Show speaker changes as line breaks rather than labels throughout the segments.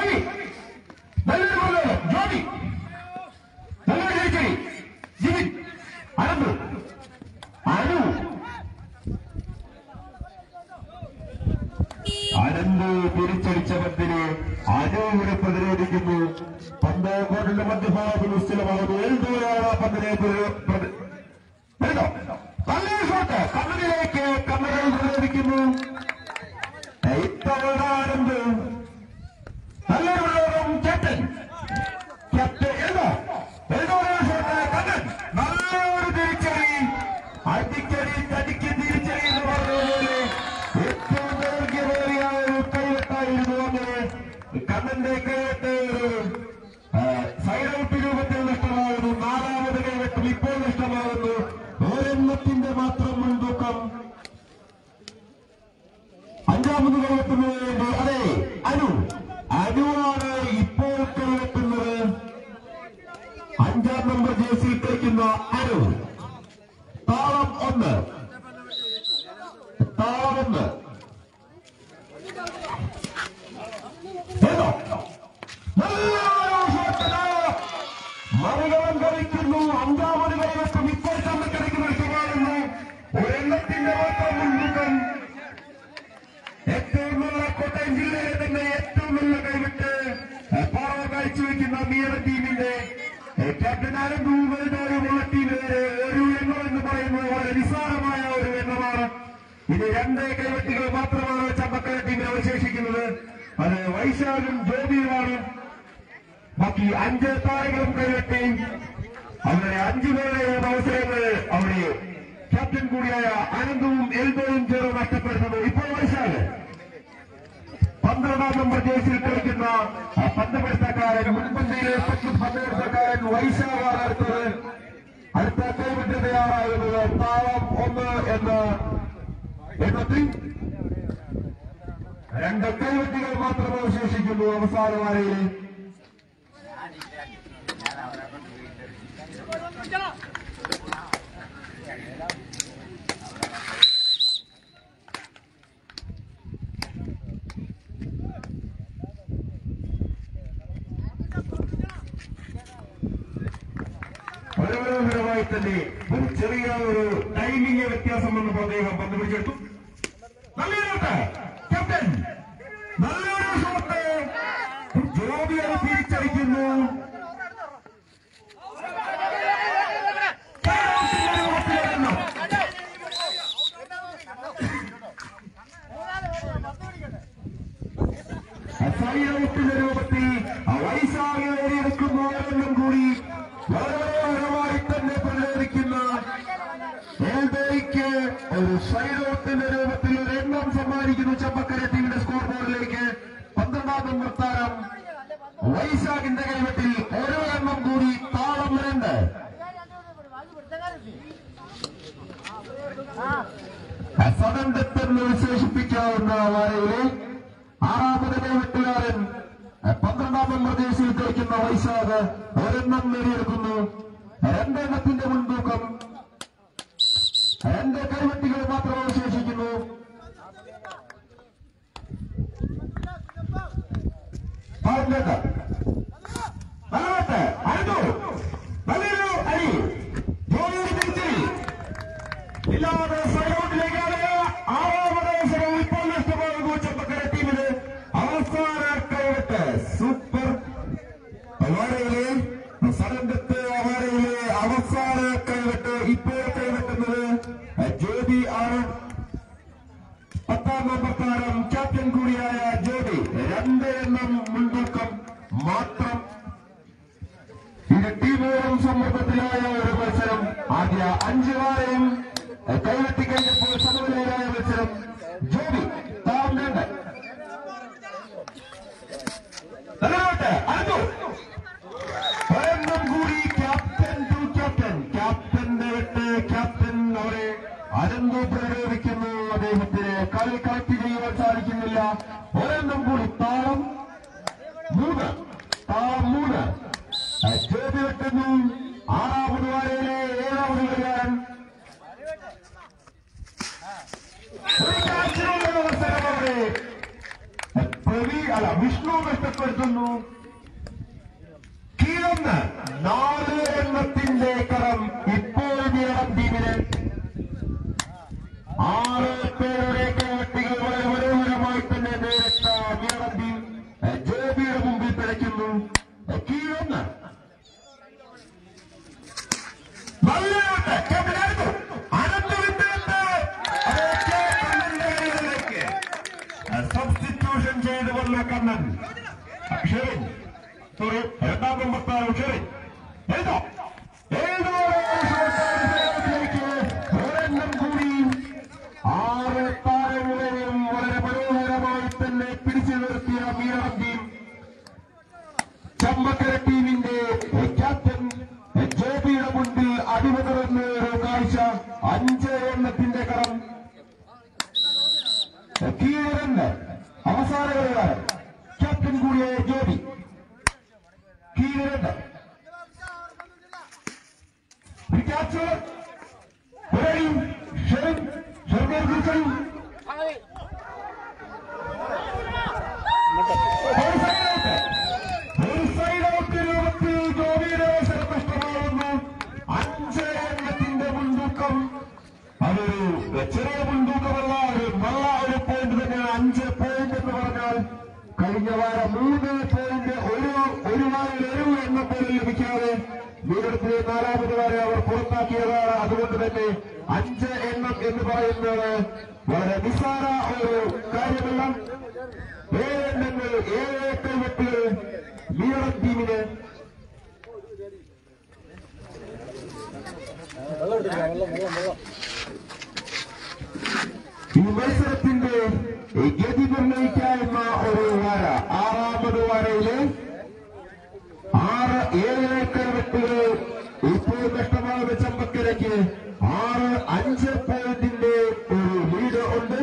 തിരിച്ചടിച്ച പന്തിനെ അനുവിനെ പ്രതിരോധിക്കുന്നു. പന്ത് കോർട്ടിന്റെ മധ്യഭാഗത്ത് സ്ഥിരമാകുന്നു. എൽദോയാണ് പന്തിനെ നല്ലൊരു ഷോട്ട് കണ്ണനിലേക്ക്. കണ്ണകൾ പ്രതിരോധിക്കുന്നു. ഇത്തവണ ആനന്ദ് നല്ലൊരു പ്രയോഗം. Captain എൽദോയുടെ shot. കണ്ണൻ നല്ലൊരു തിരിച്ചടി. അടിക്കടി തടിക്ക് തിരിച്ചടി എന്ന് പറഞ്ഞതുപോലെ ഏറ്റവും ദൈർഘ്യമേറിയ ഒരു കൈവെട്ടായിരുന്നു. അങ്ങനെ കണ്ണന്റെ കൈവെട്ട് സൈഡ് ഔട്ട് രൂപത്തിൽ നഷ്ടമാകുന്നു. നാലാമത് കൈവെട്ടും ഇപ്പോൾ നഷ്ടമാകുന്നു. ഒരെണ്ണത്തിന്റെ മാത്രം മുൻതൂക്കം. അഞ്ചാമത് കൈവെട്ടുന്നതിന് വേണ്ടി അതെ അനുവാണ് ഇപ്പോൾ കൈവെട്ടുന്നത്. 5-ാം നമ്പർ ജേഴ്സിയിൽ കളിക്കുന്ന അനു. താളം 1 മറുകളം കളിക്കുന്നു. 5-ാമത് കൈവെട്ടും ഇപ്പോൾ ചമ്മക്കരയ്ക്ക് നഷ്ടമാകുന്നു. ഒരെണ്ണത്തിന്റെ മാത്രം മുൻതൂക്കം. ഏറ്റവും നല്ല കോട്ടയം ജില്ലയിലെ തന്നെ ഏറ്റവും നല്ല കൈവിട്ട് പാറ കാഴ്ചവെക്കുന്ന മീറ ടീമിന്റെ ക്യാപ്റ്റൻ ആനന്ദുമുള്ള ടീമിന് ഒരു എണ്ണം എന്ന് പറയുന്നത് വളരെ നിസ്സാരമായ ഒരു എണ്ണമാണ്. ഇത് 2 കൈവെട്ടുകൾ മാത്രമാണ് ചമ്പക്കര ടീമിന് അവശേഷിക്കുന്നത്. അത് വൈശാഖും ജോബിയുമാണ്. ബാക്കി 5 താരങ്ങളും കൈവെട്ടി. അങ്ങനെ 5 പേരെയും അവസരങ്ങൾ അവിടെ ക്യാപ്റ്റൻ കൂടിയായ ആനന്ദവും എൽദോയും ചേർന്ന് നഷ്ടപ്പെടുത്തുന്നു. ഇപ്പോൾ വൈശാഖ് 12-ാം നമ്പർ ജേഴ്സിയിൽ കളിക്കുന്ന പന്തമെടുത്തക്കാരൻ മുൻപന്തിയിലെ പന്തമെടുത്തക്കാരൻ വൈശാഖാണ് അടുത്തത്. അടുത്ത കൈവിട്ട് തയ്യാറാകുന്നത് താളം 1 എന്ന എണ്ണത്തിൽ 2 കൈവെട്ടുകൾ മാത്രം അവശേഷിക്കുന്നു അവസാന വാരയിൽ. മനോഹരമായി തന്നെ ഒരു ചെറിയ ഒരു ടൈമിംഗ് വ്യത്യാസം വന്നപ്പോൾ അദ്ദേഹം പന്ത് പിടിച്ചെടുത്തു. നല്ലൊരു ക്യാപ്റ്റൻ നല്ലൊരു ഷോട്ട്. ജോബി അത് തിരിച്ചടിക്കുന്നു. സൈഡൌട്ടിന്റെ രൂപത്തിൽ വൈശാഖ് നേടിയെടുക്കുന്നു. എന്നും കൂടി വളരെ തന്നെ പ്രതിരോധിക്കുന്ന എൽദോയ്ക്ക് ഒരു സൈഡൌട്ടിന്റെ രൂപത്തിൽ ഒരു എണ്ണം സമ്മാനിക്കുന്നു ചമ്പക്കര ടീമിന്റെ സ്കോർ ബോർഡിലേക്ക്. 12-ാം നമ്പർ താരം വൈശാഖിന്റെ കൈവെട്ടിൽ ഓരോ എണ്ണം കൂടി. താളം 2. സഡൻ ഡെത്ത് എന്ന് വിശേഷിപ്പിക്കാവുന്ന വാരയിലെ 6-ാമത് കൈവെട്ടുകാരൻ 12-ാം നമ്പർ ജേഴ്സിയിൽ കളിക്കുന്ന വൈശാഖ് ഒരെണ്ണം നേടിയെടുക്കുന്നു. 2 എണ്ണത്തിന്റെ മുൻതൂക്കം. 2 കൈവെട്ടികൾ മാത്രം അവശേഷിക്കുന്നു. നല്ലൊരു അടി. ജോലിയുടെ തിരിച്ചടി ഇല്ലാതെ സൈഡൌട്ടിലേക്കാണ്. 6-ാമത് അവസരം ഇപ്പോൾ നഷ്ടമാകുന്നു ചമ്പക്കര ടീമിന്. അവസാന കൈവെട്ട് സൂപ്പർ വാരയിലെ സഡൻഡത്ത് വാരയിലെ അവസാന കൈവെട്ട് ഇപ്പോൾ കൈവെട്ടുന്നത് ജോബി ആണ്. 10-ാം നമ്പർ താരം ക്യാപ്റ്റൻ കൂടിയായ ജോബി. 2 എണ്ണം മുൻതൂക്കം മാത്രം. ഇത് ടീമോളം സമ്മർദ്ദത്തിലായ ഒരു മത്സരം. ആദ്യ 5 വാരയും കൈവെട്ടി കഴിഞ്ഞപ്പോൾ സമനിലയിലായ മത്സരം. ജോബി താളം 2. ഒരെണ്ണം കൂടി. Captain to captain. ക്യാപ്റ്റന്റെ വെട്ട്. ക്യാപ്റ്റൻ അവരെ അനന്തു പ്രതിരോധിക്കുന്നു. അദ്ദേഹത്തിന് കളി കളക്ട് ചെയ്യുവാൻ സാധിക്കുന്നില്ല. ഒരെണ്ണം കൂടി. താളം 3. ജോബി വെട്ടുന്നു. 6-ാമത് വാരയിലെ 7-ാമത് കളിക്കാരൻ. ഒരു ക്യാച്ചിനുള്ള അവസരം അവിടെ വിഷ്ണു നഷ്ടപ്പെടുത്തുന്നു. കടക്കുന്നു. കീഴൊന്ന് 4 എണ്ണത്തിന്റെ കടം ഇപ്പോൾ മീറം ടീമിന്. 6 പേരുടെ കൈവെട്ടികൾ വളരെ മനോഹരമായി തന്നെ നേരിട്ട മീറം ടീം ജോബിയുടെ മുമ്പിൽ പിഴയ്ക്കുന്നു. കീഴൊന്ന് സബ്സ്റ്റിറ്റ്യൂഷൻ ചെയ്ത് വന്ന കണ്ണൻ ഷെറിൻ രണ്ടാം നമ്പർ ഷെറിൻ ഒരെണ്ണം കൂടി 6 താരങ്ങളെയും വളരെ മനോഹരമായി തന്നെ പിടിച്ചു നിർത്തിയ മീറം ടീം. ചമ്പക്കര ടീമിന്റെ ക്യാപ്റ്റൻ ജോബിയുടെ മുൻപിൽ അടിമതുറന്ന ഒരു കാഴ്ച. 5 എണ്ണത്തിന്റെ കടം. കീഴരണ്ട് അവസാന കളിക്കാരൻ ക്യാപ്റ്റൻ കൂടിയായ ജോബി. കീഴരണ്ട് ഒരു സൈഡ് ഔട്ട് രൂപത്തിൽ ജോബിയുടെ അവസരം നഷ്ടമാകുന്നു. 5 എണ്ണത്തിന്റെ മുൻതൂക്കം. അതൊരു ചെറിയ മുൻതൂക്കമല്ല, നല്ല ഒരു പോയിന്റ് തന്നെയാണ്. 5 പോയിന്റ് എന്ന് പറഞ്ഞാൽ കഴിഞ്ഞ വാരം 3 പോയിന്റ് ഒരു വാരിൽ ഒരു എണ്ണം പോലും ലഭിക്കാതെ വീടെടുത്തിലെ 4ാമത് വാരെ അവർ പുറത്താക്കിയതാണ്. അതുകൊണ്ട് തന്നെ 5 എണ്ണം എന്ന് പറയുന്നത് വളരെ നിസ്സാര ഒരു കാര്യമല്ല. 7 എണ്ണങ്ങൾ 7 കൈവെട്ടുകൾ മീറം ടീമിന്. ഈ മത്സരത്തിന്റെ ഗതി നിർണ്ണയിക്കാവുന്ന ഒരു വാര 6ാമത് വാരയിലെ 6-7 കൈവെട്ടുകൾ ഇപ്പോൾ നഷ്ടമാകുന്ന ചമ്പക്കരയ്ക്ക് 6-5 പോയിന്റിന്റെ ഒരു ലീഡ് ഉണ്ട്.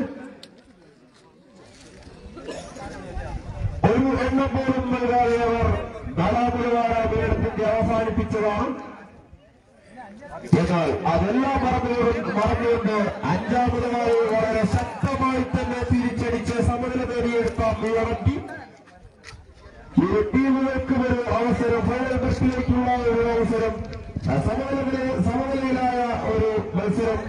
ഒരു എണ്ണം പോലും നൽകാതെ അവർ 4ാമത് വാര മീറത്തിന്റെ അവസാനിപ്പിച്ചതാണ്. എന്നാൽ അതെല്ലാം മറന്നുകൊണ്ട് 5ാമത് വാരയിൽ വളരെ ശക്തമായി തന്നെ തിരിച്ചടിച്ച് സമനില നേടിയെടുത്ത മീറം ടീം. ഇരു ടീമുകൾക്കും ഒരു അവസരം, ഫൈനൽ ടെസ്റ്റിലേക്കുള്ള ഒരു അവസരം, സമനിലയിലായ ഒരു മത്സരം.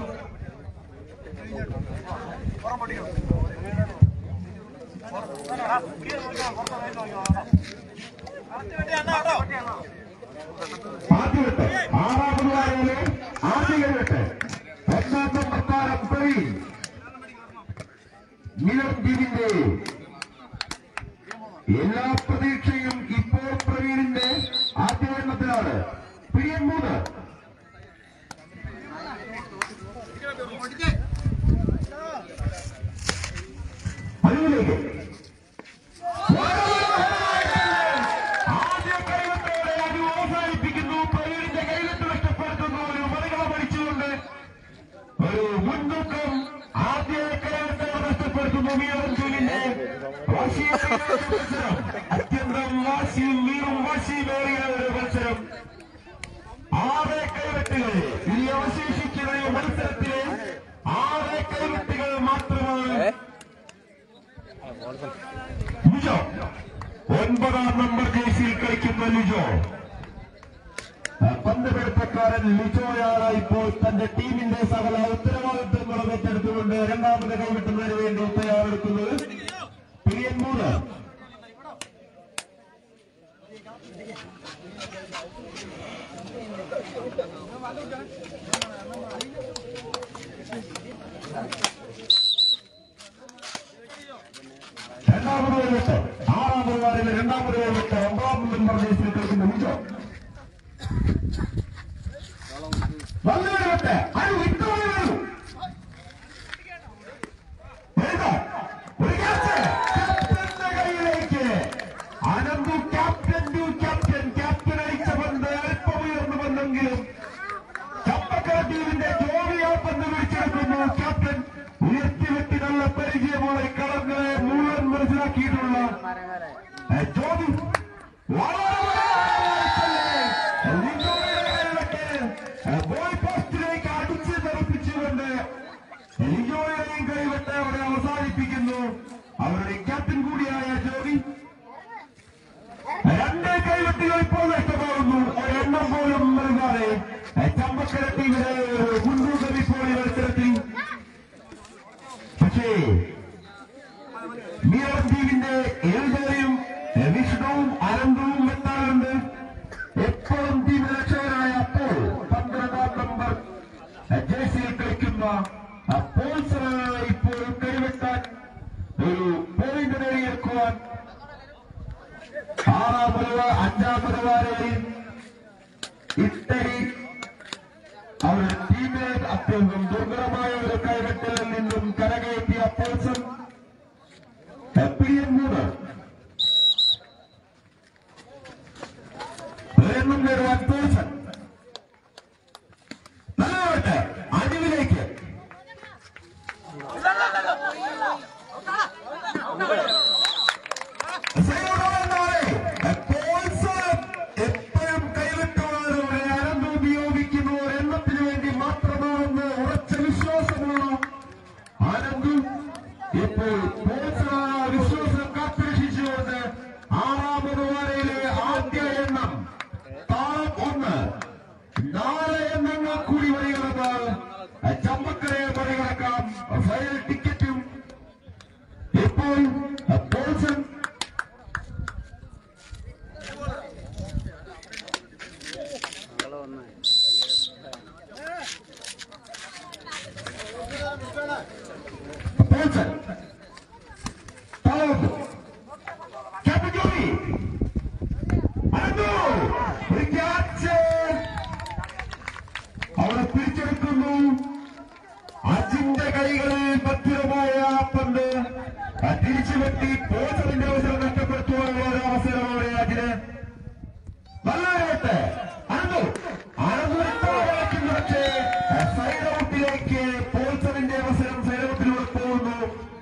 ആദ്യവെട്ട് 6ാമത് വാരയിലെ ആദ്യ കൈവെട്ട് 1ാം നമ്പർ താരം പ്രവീൺ. മീറം ടീമിന്റെ എല്ലാ പ്രതീക്ഷയും ഇപ്പോൾ പ്രവീണിന്റെ ആദ്യ എണ്ണത്തിലാണ്. പ്രിയൻ 3 അതിലേക്ക് ആദ്യ കൈവെട്ടോടെ അത് അവസാനിപ്പിക്കുന്നു. പ്രവീണിന്റെ കൈവെട്ട് നഷ്ടപ്പെടുത്തുന്നു. ഒരു മറികട പഠിച്ചുകൊണ്ട് ഒരു മുൻതൂക്കം ആദ്യ കൈവെട്ടോടെ നഷ്ടപ്പെടുത്തുന്നു. മീറം ടീമിന്റെ മത്സരം അത്യന്തം വാശിയും വീറും വാശിയുമേറിയ ഒരു മത്സരം. 6 കൈവെട്ടുകൾ ഇനി അവശേഷിക്കുന്ന മത്സരത്തിലെ 6 കൈവെട്ടുകൾ മാത്രമാണ്. ലിജോ 9ാം നമ്പർ ജേഴ്സിയിൽ കളിക്കുന്ന ലിജോ, പന്തുപിടുത്തക്കാരൻ ലിജോയാണ് ഇപ്പോൾ തന്റെ ടീമിന്റെ സകല ഉത്തരവാദിത്വങ്ങളും ഏറ്റെടുത്തുകൊണ്ട് 2ാമത് കൈവെട്ടുന്നതിന് വേണ്ടി തയ്യാറെടുക്കുന്നത്. പ്രിയൻ 3 2ാമത് കൈവെട്ട് 6ാമത് വാരയിലെ 2ാമത് കൈവെട്ട് 9ാം നമ്പർ ജേഴ്സിയിൽ കളിക്കുന്ന ലിജോ. നല്ല കൈവെട്ട് അത് വിട്ടുപോയി വരൂ. ഒരു ക്യാപ്റ്റന്റെ കയ്യിലേക്ക് അനന്തു. ക്യാപ്റ്റൻ അടിച്ച പന്ത് അല്പം ഉയർന്നു വന്നെങ്കിലും ചമ്പക്കര ടീമിന്റെ ജോബിയെ പന്ത് പിടിച്ചെടുക്കുന്നു. ക്യാപ്റ്റൻ ഉയർത്തിവെട്ടി നല്ല പരിചയമുള്ള കളങ്ങളെ മുഴുവൻ മനസ്സിലാക്കിയിട്ടുള്ള ജോബി ബോൾ പോസ്റ്റിലേക്ക് അടിച്ച് തെറിപ്പിച്ചുകൊണ്ട് ലിജോയുടെയും കൈവെട്ട് അവിടെ അവസാനിപ്പിക്കുന്നു. അവരുടെ ക്യാപ്റ്റൻ കൂടിയായ ജോബി. ചമ്പക്കര ടീമിന് മുൻതൂക്കം ഇപ്പോൾ ഈ മത്സരത്തിൽ. പക്ഷേ മീറം ടീമിന്റെ എൽദോയും വിഷ്ണുവും അനന്തവും എത്താറുണ്ട്. എപ്പോഴും ടീം രക്ഷകനായ അപ്പോൾ 12-ാം നമ്പർ ജേഴ്സിയിൽ കളിക്കുന്ന പോൾസറാണ് ഇപ്പോൾ കൈവെട്ടാൻ ഒരു പോയിന്റ് നേടിയെടുക്കുവാൻ 5-ാമത് വാരയിൽ ഇറ്റലി അവരുടെ ടീമിനെ അത്യന്തം ദുർബലമായ ഒരു കൈവെട്ടലിൽ നിന്നും കരകയറ്റിയ പോൾസൺ പിടിയും 3 ഒരെണ്ണം നേടുവാൻ പോൾസൺ. നല്ലവട്ടെ അടിവിലേക്ക് എപ്പോഴും കൈവിട്ടുവാനോടെ അനന്തു ഉപയോഗിക്കുന്നു. എണ്ണത്തിന് വേണ്ടി മാത്രമാണെന്ന് ഉറച്ച വിശ്വാസമുള്ള അനന്തു ഇപ്പോൾ വിശ്വാസം കാത്തുരക്ഷിച്ചുകൊണ്ട് 6-ാമത് വാരയിലെ ആദ്യ എണ്ണം താളം 1. 4 എണ്ണങ്ങൾ കൂടി മറികടന്നാൽ ചമ്പക്കരയെ മറികടക്കാം. ഫൈനൽ ടിക്കറ്റും ഇപ്പോൾ പോൾസൺ അവിടെ പിടിച്ചെടുക്കുന്നു. അജിന്റെ കൈകളിൽ ഭദ്രമായ പന്ത് തിരിച്ചുവെട്ടി പോൾസറിന്റെ അവസരം നഷ്ടപ്പെടുത്തുവാനുള്ള ഒരു അവസരമാണ് അജിന്. നല്ലതായിട്ട് അനന്തു കളിക്കുന്നു. പക്ഷേ സൈഡ് ഔട്ടിലേക്ക് പോൾസറിന്റെ അവസരം സൈഡ് ഔട്ടിലൂടെ പോകുന്നു.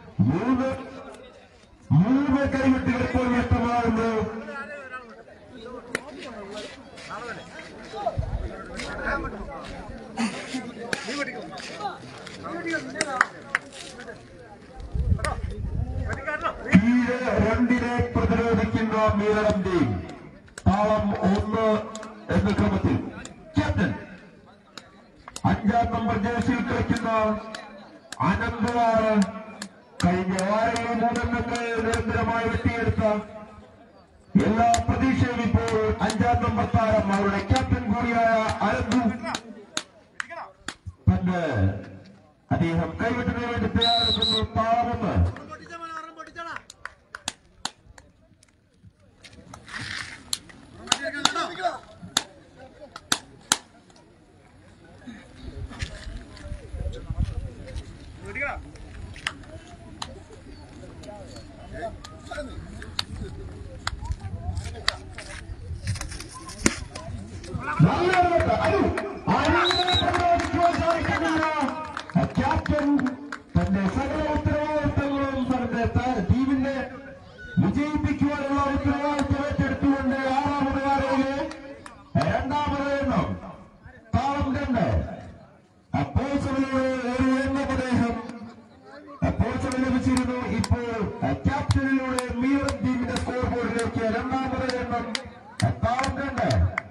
3 കൈവിട്ടുകൾ ഇപ്പോൾ നഷ്ടമാകുന്നു. തീരെ 2-നെ പ്രതിരോധിക്കുന്ന മീറം ടീം താളം 1 എന്ന ക്രമത്തിൽ. ക്യാപ്റ്റൻ 5-ാം നമ്പർ ജേഴ്സിയിൽ കളിക്കുന്ന അനന്തമാണ്. കഴിഞ്ഞ വാരങ്ങളിൽ 3 എണ്ണങ്ങൾ നിരന്തരമായി വെട്ടിയെടുത്ത എല്ലാ പ്രതീക്ഷയും ഇപ്പോൾ 5-ാം നമ്പർ താരം അവരുടെ ക്യാപ്റ്റൻ കൂടിയായ അനന്തു പണ്ട് അദ്ദേഹം കൈവിട്ടതിനു വേണ്ടി തയ്യാറെടുക്കുന്നു. താളം 1. ക്യാപ്റ്റൻ തന്റെ സകല ഉത്തരവാദിത്തങ്ങളും തന്റെ ടീമിനെ വിജയിപ്പിക്കുവാനുള്ള ഉത്തരവാദിത്തം ഏറ്റെടുത്തുകൊണ്ട് 6-ാമത് വാരയിലെ 2-ാമത് എണ്ണം താളം 2 പോൾസറിലൂടെ ഒരു എണ്ണം അദ്ദേഹം പോൾസറിൽ ലഭിച്ചിരുന്നു. ഇപ്പോൾ ക്യാപ്റ്റനിലൂടെ മീറം ടീമിന്റെ സ്കോർ ബോർഡിലേക്ക് 2-ാമത് എണ്ണം താളം 2.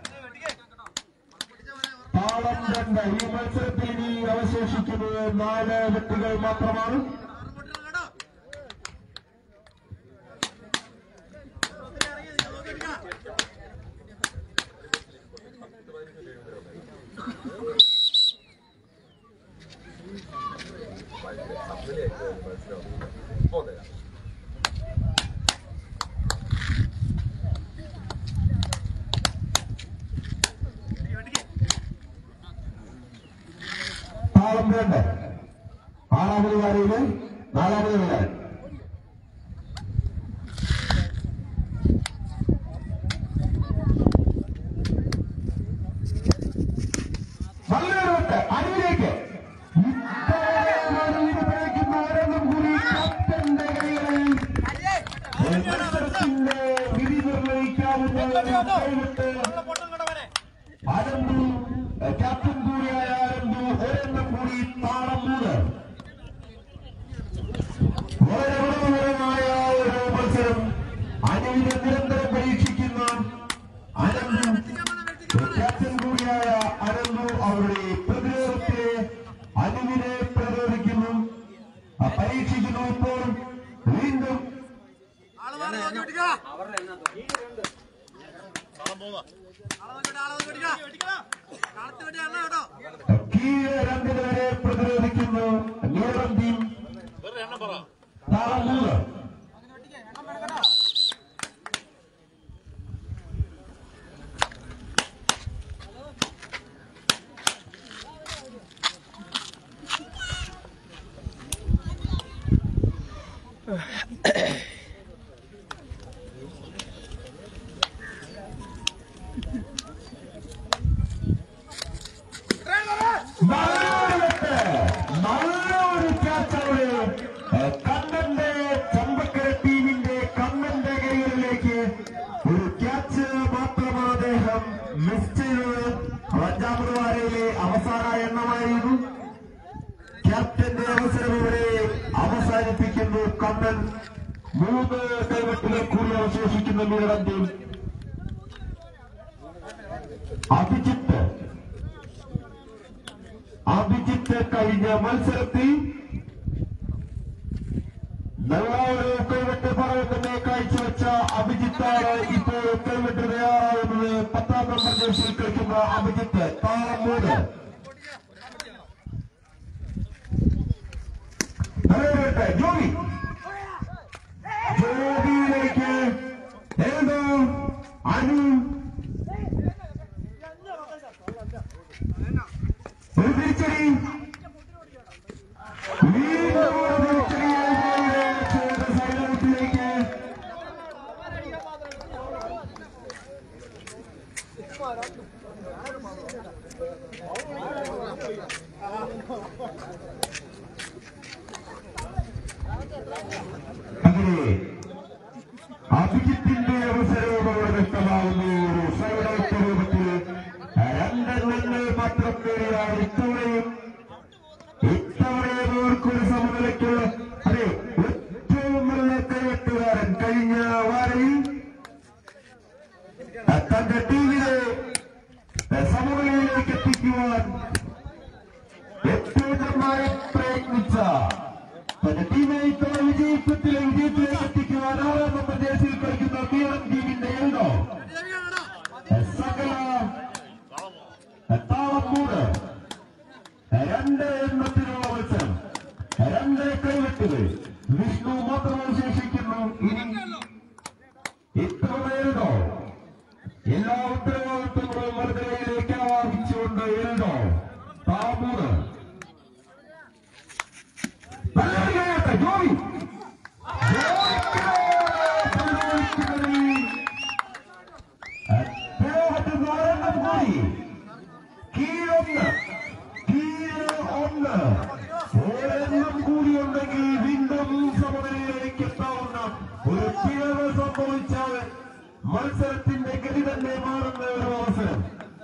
താളം 2. ഈ മത്സരത്തിൽ ഇനി അവശേഷിക്കുന്നത് 4 വെട്ടുകൾ മാത്രമാണ്. താളം 2 6-ാമത് വാരയിലെ 4-ാമത് കളിക്കാരൻ. നല്ലൊരു വെട്ട് അടിയിലേക്ക് ഒരെണ്ണം കൂടി ക്യാപ്റ്റന്റെ കൈകളിൽ മത്സരത്തിന്റെ വിധി നിർണ്ണയിക്കാവുന്ന കൈവിട്ട് അനന്തു ക്യാപ്റ്റൻ കൂടിയായ അനന്തു ഒരെണ്ണം കൂടി താളം 3. വളരെ മനോഹരമായ ഒരു മത്സരം അനിലിനെ നിരന്തരം പരീക്ഷിക്കുന്ന അനന്തു ക്യാപ്റ്റൻ കൂടിയായ അനന്തു അവരുടെ കീഴ് രണ്ടുപേരെ പ്രതിരോധിക്കുന്നു നീളം ടീം. താളം 3. നല്ലൊരു ക്യാച്ചോടെ കണ്ണന്റെ ചമ്പക്കര ടീമിന്റെ കണ്ണന്റെ കൈകളിലേക്ക് ഒരു ക്യാച്ച് മാത്രമാണ് അദ്ദേഹം മിസ് ചെയ്തത്. 5ാമത് വാരയിലെ അവസാന എണ്ണമായിരുന്നു. ക്യാപ്റ്റന്റെ അവസരം ഇവിടെ അവസാനിപ്പിക്കുന്നു കണ്ണൻ. 3 കൈവെട്ടിലെ കൂടി അവശേഷിക്കുന്ന നീളം ടീം. അഭിജിത്ത് കഴിഞ്ഞ മത്സരത്തിൽ നല്ല ഒരു കൈവെട്ട് പറവ് തന്നെ കാഴ്ചവെച്ച അഭിജിത്താണ് ഇപ്പോൾ കൈവെട്ട് തയ്യാറാവുന്നത്. 10ാം നമ്പർ ജേഴ്സിയിൽ കളിക്കുന്ന അഭിജിത്ത്. താളം 3. ജോബിയിലേക്ക് ഏതോ അനു ഒരു തിരിച്ചടി. സൈലത്തിലേക്ക് അങ്ങനെ അഭിജിത്തിന്റെ അവസരവും അവിടെ വ്യക്തമാകുന്നു. ഒരു സൈലത്ത് രൂപത്തിൽ 2 മാത്രം നേടിയാണ് ഇത്തവണയും അവർക്കൊരു സമനിലയ്ക്കുള്ള അതെ ഏറ്റവും നല്ല കൈവെട്ടുകാരൻ കഴിഞ്ഞ വാരയിൽ തന്റെ ടീമിനെ സമനിലയിലേക്ക് എത്തിക്കുവാൻ ഏറ്റവും നന്നായി പ്രയത്നിച്ച തന്റെ ടീമിനെ ഇത്തവണ വിജയത്തിലേക്ക് എത്തിക്കുവാൻ 6ാം നമ്പർ ജേഴ്സിയിൽ കളിക്കുന്ന നീളം ടീമിന്റെ എൽഡോ സകല താളം 3. 2 എണ്ണത്തിനുള്ള മത്സരം. 2 കൈവെട്ടുകൾ. വിഷ്ണു മാത്രം അവശേഷിക്കുന്നു. ഇനി ഇത്തവണ എൽഡോ എല്ലാ ഉത്തരവാദിത്വങ്ങളും വലതുകൈയിലേക്ക് ആവാഹിച്ചുകൊണ്ട് എൽഡോ താളം 3. ജോബി ഒരെണ്ണം കൂടിയുണ്ടെങ്കിൽ വീണ്ടും സമനിലയിലേക്ക് എത്താവുന്ന ഒരു പിഴവ് സംഭവിച്ചാൽ മത്സരത്തിന്റെ ഗതി തന്നെ മാറുന്ന ഒരു അവസരം.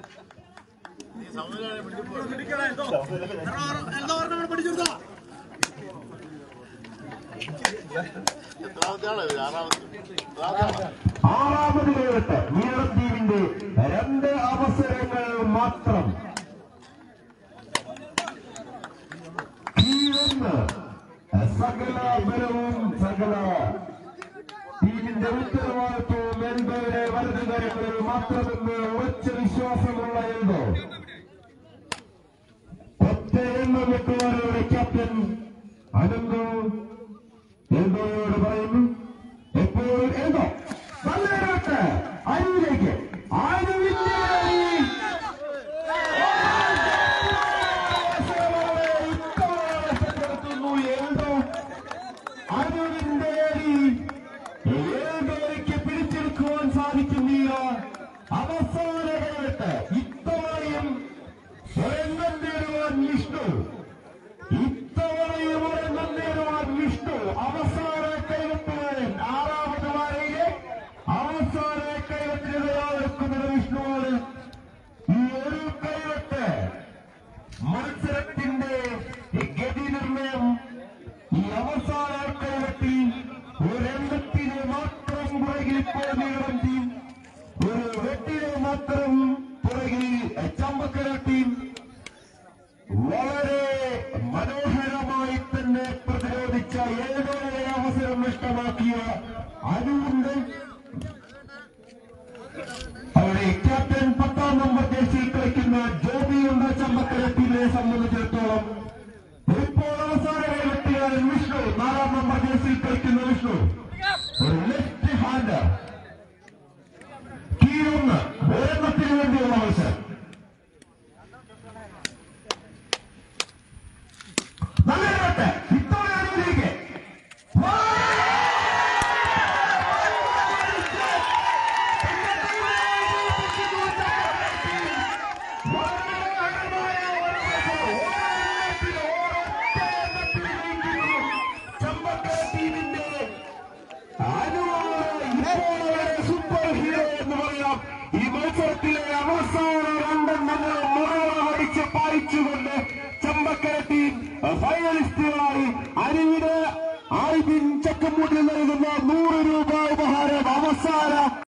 ആറാമത് കൈവെട്ട് നീളം ടീമിന്റെ 2 അവസരങ്ങൾ മാത്രം. സകല ബലവും സകല ടീമിന്റെ ഉത്തരവാദിത്വവും എൽഡോയുടെ വലതുകരങ്ങളിൽ മാത്രമെന്ന് ഉറച്ച വിശ്വാസമുള്ള എൽഡോ ഒറ്റ എണ്ണം വെട്ടുവാനോടെ ക്യാപ്റ്റൻ അനന്തു എൽഡോയോട് പറയുന്നു. എപ്പോൾ എൽഡോ നല്ലൊരു വെട്ട് അരിയിലേക്ക് എൽഡോയ്ക്ക് പിടിച്ചെടുക്കുവാൻ സാധിക്കുന്നില്ല. അവസാന കൈവെട്ട്. ഇത്തവണയും ഒരെണ്ണം നേടുവാൻ വിഷ്ണു. ഇത്തവണയും ഒരെണ്ണം നേടുവാൻ വിഷ്ണു. അവസാന കൈവെട്ടുവാൻ 6ാമത് വാരയിലെ അവസാന കൈവെട്ടിന് തയ്യാറെടുക്കുന്നത് വിഷ്ണുവാണ്. ഈ ഒരു കൈവെട്ട് മത്സരത്തിന്റെ ഗതി നിർണയം. ഈ അവസാന കൈവെട്ടി ഒരെണ്ണത്തിന് മാത്രം പുറകിൽ ഇപ്പോൾ നീളം ടീം. ഒരു വെട്ടിനെ മാത്രം പുറകിൽ ചമ്പക്കര ടീം. വളരെ മനോഹരമായി തന്നെ പ്രതിരോധിച്ച എൽഡോയുടെ അവസരം നഷ്ടമാക്കിയ അനുണ്ട്. എന്ന് പറയാം. ഈ മത്സരത്തിലെ അവസാന രണ്ടെണ്ണങ്ങൾ മറുപടിച്ച് പായിച്ചുകൊണ്ട് ചമ്പക്കര ടീം ഫൈനലിസ്റ്റുകളായി. അരിവിന് ആൽബിൻ ചക്കമ്പൂട്ടിൽ നൽകുന്ന 100 രൂപ ഉപഹാരം.